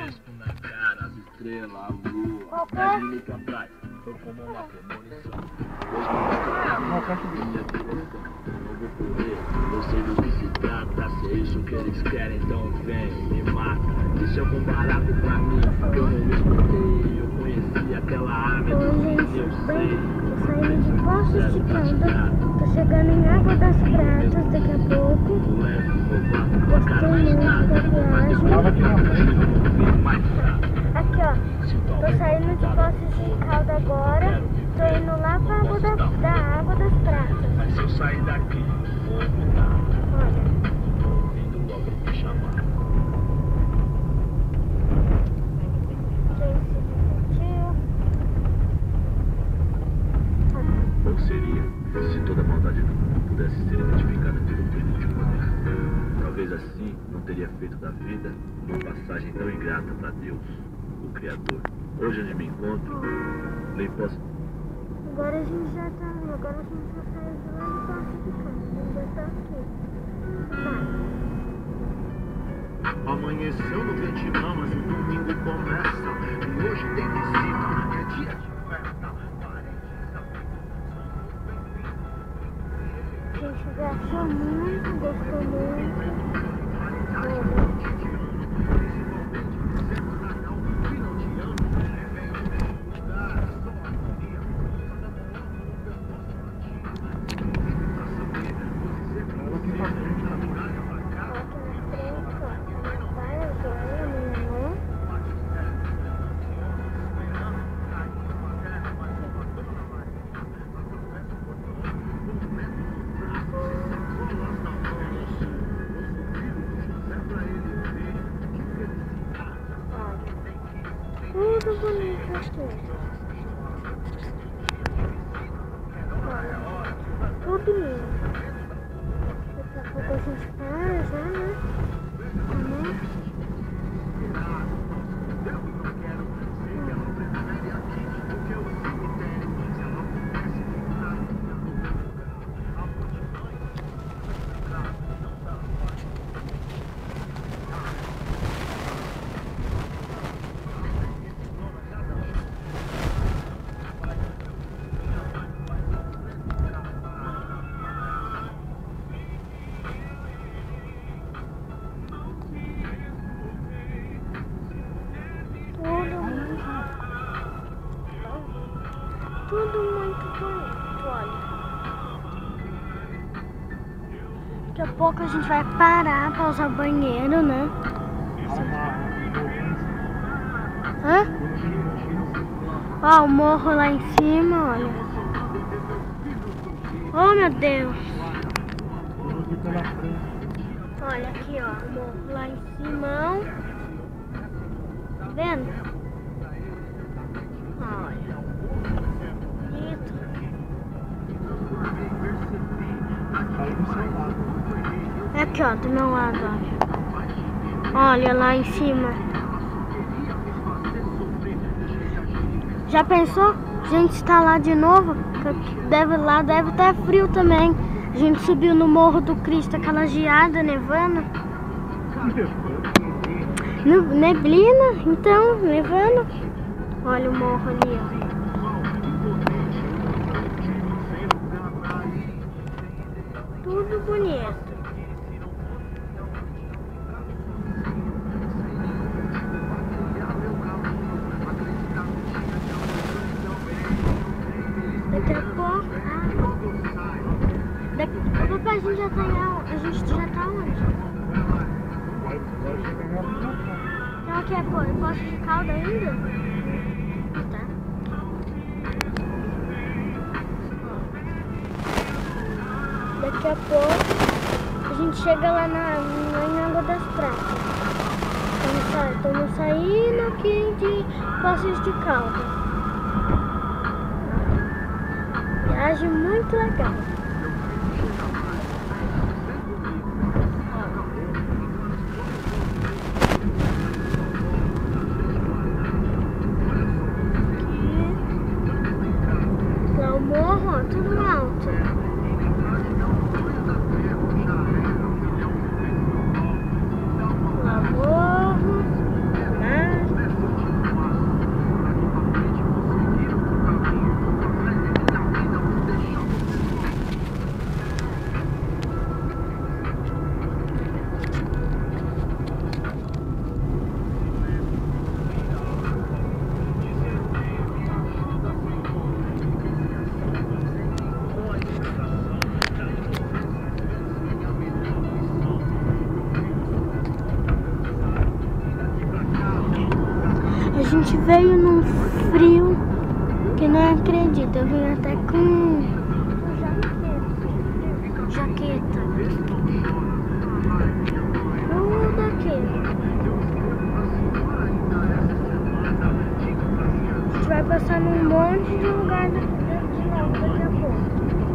fresco na cara, as estrelas, a lua. Qual é? 10 minutos atrás, foi como uma premonição. Eu vou correr, eu sei do que se trata. Se é isso que eles querem, então vem, me mata. Isso é um barato pra mim, eu não me escutei. Eu conheci aquela arma, eu sei. Tô saindo de Poços de Caldas, tô chegando em Água das Pratas daqui a pouco. Gostei muito da viagem. Aqui ó, tô saindo de Poços de Caldas agora, tô indo lá pra Água das Pratas. Mas se eu sair daqui, vou mudar. Olha. Tô ouvindo logo me chamar. Quem se divertiu? Ou seria se toda a maldade do mundo pudesse ser identificada pelo penúltimo olhar. Talvez assim não teria feito da vida uma passagem tão ingrata para Deus, o Criador. Hoje onde me encontro, nem posso. Agora a gente já saiu de lá de Poços de Caldas. A gente já tá aqui. Vai. Amanheceu no Vietnã, mas o domingo começa. E hoje tem visita, é dia de festa. A gente gastou muito, gostou muito. Tudo bonito aqui. Tudo lindo. Daqui a pouco a gente para já, né? Tudo muito bonito, olha. Daqui a pouco a gente vai parar para usar o banheiro, né? Hã? Ó, o morro lá em cima, olha. Oh, meu Deus. Olha aqui, ó, o morro lá em cima. Tá vendo? Olha. É aqui, ó, do meu lado, olha. Olha lá em cima. Já pensou? A gente está lá de novo? Deve estar frio também. A gente subiu no Morro do Cristo, aquela geada nevando. Neblina, então, nevando. Olha o morro ali, ó. Tudo bonito. Daqui a pouco. Papai, a gente já tá onde? Então aqui é Poços de Caldas ainda? Tá. Daqui a pouco a gente chega lá em Água das Pratas. Estamos saindo aqui de Poços de Caldas. Viagem muito legal. Lá o morro, ó, tudo alto. Lá o morro, lá. gente veio num frio que não acredita. Eu vim até com jaqueta. Tudo aqui. A gente vai passar num monte de lugar de novo daqui a pouco.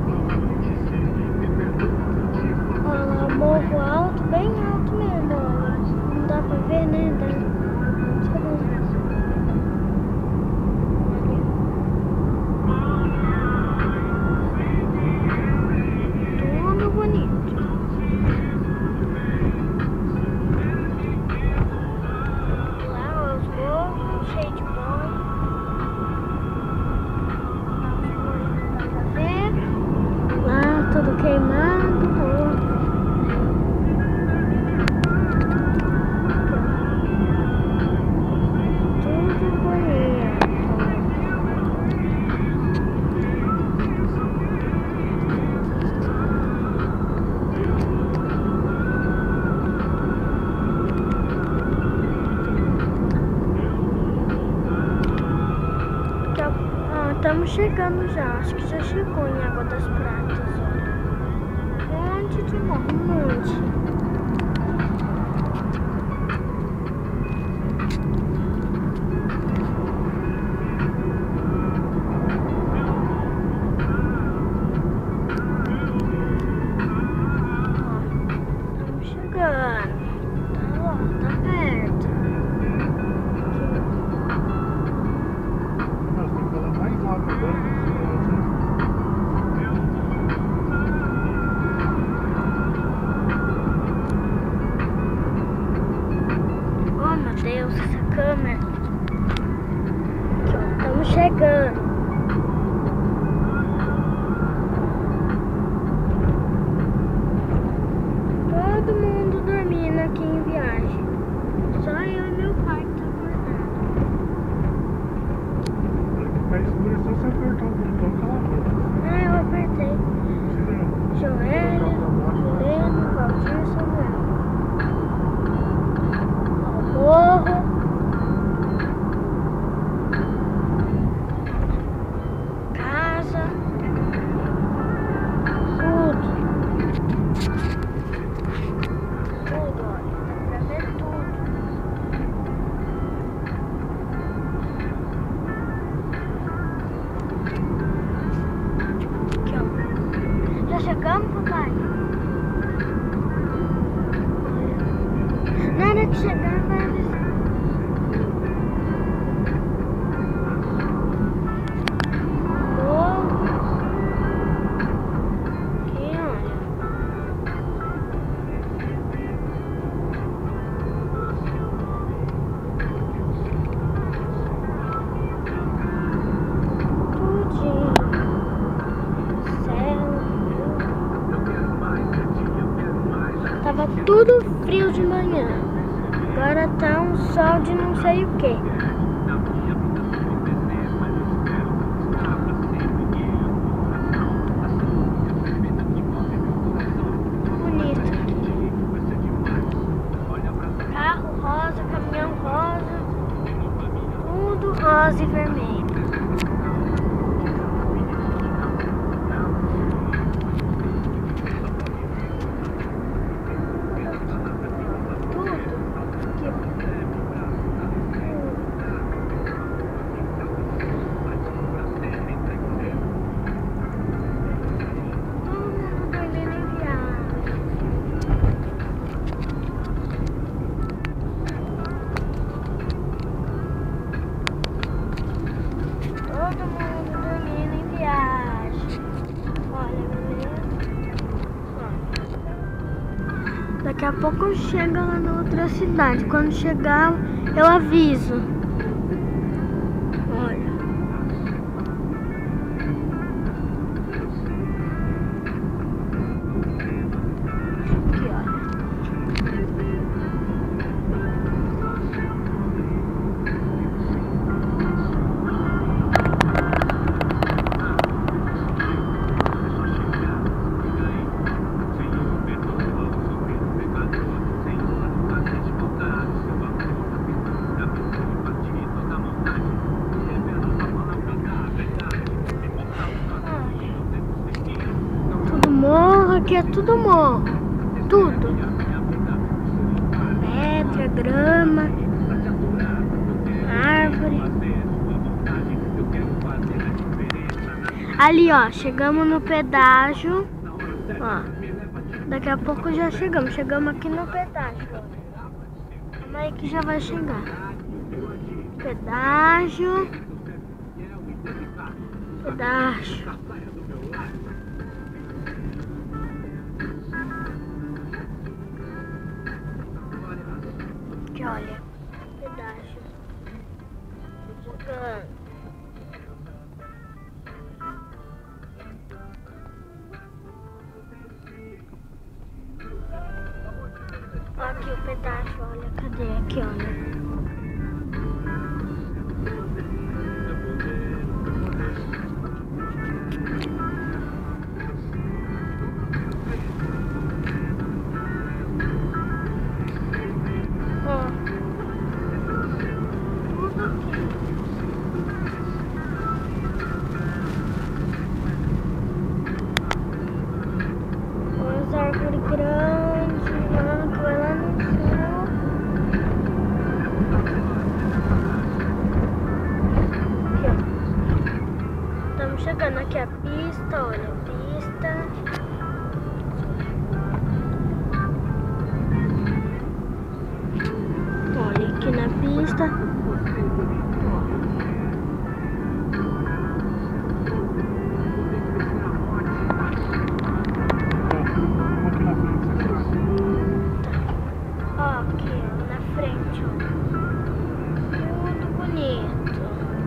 Olha lá, morro alto, bem alto mesmo. Olha. Não dá pra ver, né? Deixa eu ver. Tudo bonito. Lá os morros, cheio de boi. Dá pra ver. Lá tudo queimado. Tudo bonito. Estamos chegando já, acho que já chegou em Água das Pratas, olha. Um monte de morro, um monte. Ó, estamos chegando. Tá lá, tá perto. Oh meu Deus, essa câmera. Aqui, ó, estamos chegando. Todo mundo dormindo aqui em viagem. Só eu e meu pai que tá acordando. Pra escuro é só você apertar o botão que ela abre. Ah, eu apertei. Joélia, Helena, Valdir, Samuel. Ó, morro. Casa. Tudo. Tudo, olha. Dá pra ver tudo. Aqui, ó. Já chegamos, papai? Na hora de chegar, vai avisar. Morro. Aqui, olha. Tudinho. Céu. Tava tudo frio de manhã. Agora tá um sol de não sei o que. Bonito. Carro rosa, caminhão rosa. Tudo rosa e vermelho. Todo mundo dormindo em viagem. Olha, beleza? Ó. Daqui a pouco chega lá na outra cidade. Quando chegar, eu aviso. Olha. Aqui, olha. Aqui é tudo morro. Tudo. Pedra, grama, árvore. Ali, ó, chegamos no pedágio. Ó, daqui a pouco já chegamos. Chegamos aqui no pedágio. Calma aí que já vai chegar. Pedágio. Pedágio. Aqui, olha. Pedágio. Chegando. Aqui o pedágio, olha, cadê? Aqui, olha. Ó. Tudo aqui. Umas árvores grandes, mano, que vai lá no céu. Aqui, ó. Estamos chegando aqui a pista, olha, a pista. Olha aqui na pista. Ó, aqui, ó, na frente, ó. Tudo bonito.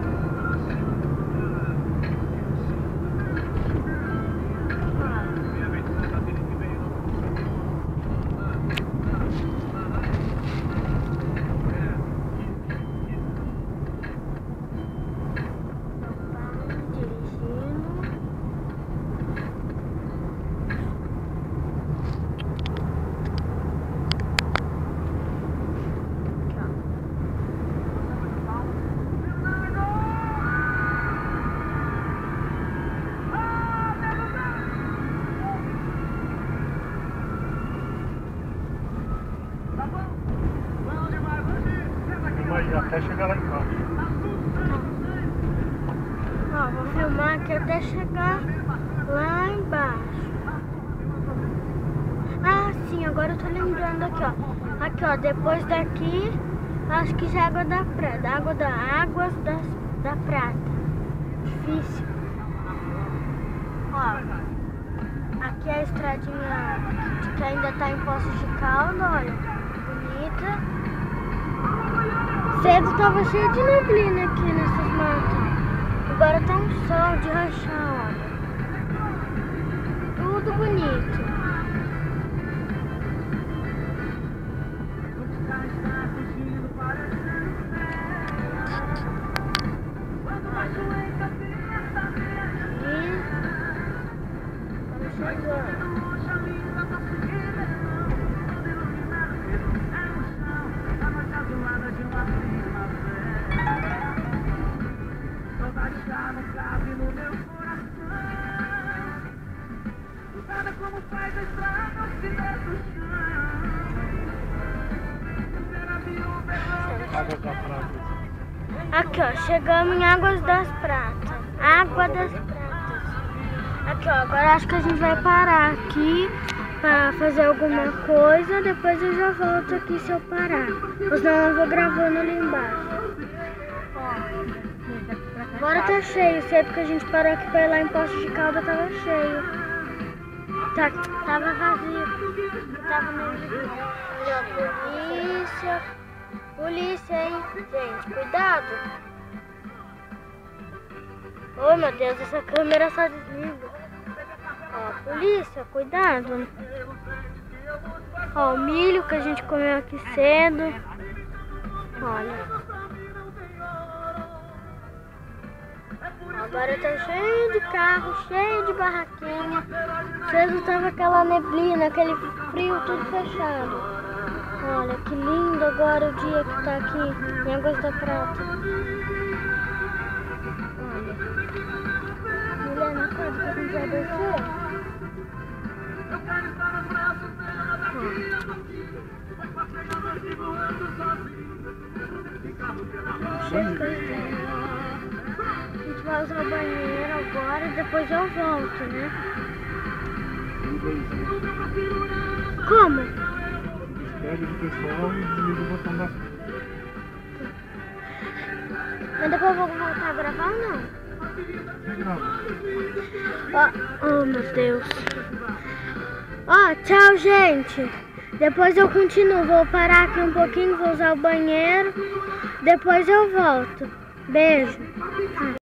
Mas até chegar lá embaixo. Ó, vou filmar aqui até chegar lá embaixo. Ah, sim, agora eu tô lembrando aqui, ó. Aqui, ó, depois daqui, acho que já é água da prata. Águas da prata. Difícil. Ó, aqui é a estradinha que ainda tá em Poços de Calda, olha. Bonita. Cedo tava cheio de neblina aqui nessas matas. Agora tá um sol de rachar, olha. Tudo bonito. Estamos chegando. Águas da Prata. Aqui, ó, chegamos em Águas das Pratas. Água das Pratas. Aqui, ó, agora acho que a gente vai parar aqui pra fazer alguma coisa. Depois eu já volto aqui se eu parar. Ou senão eu vou gravando ali embaixo. Ó. Agora tá cheio, sei porque a gente parou aqui pra ir lá em Poços de Calda, tava cheio. Tava vazio. Tava meio... Olha, ó, polícia. Polícia, hein? Gente, cuidado. Oh, meu Deus, essa câmera só desliga. Ó, polícia, cuidado. Ó, o milho que a gente comeu aqui cedo. Olha. Agora tá cheio de carro, cheio de barraquinha. Cedo tava aquela neblina, aquele frio, tudo fechado. Olha que lindo agora o dia que tá aqui em Águas da Prata. Olha. Mulher, na casa que a gente vai descer. A gente vai usar o banheiro agora e depois eu volto, né? Como? Pega o pessoal e desliga o botão da... Mas depois eu vou voltar a gravar ou não? Você grava. Oh, meu Deus. Ó, tchau, gente. Depois eu continuo. Vou parar aqui um pouquinho, vou usar o banheiro. Depois eu volto. Beijo.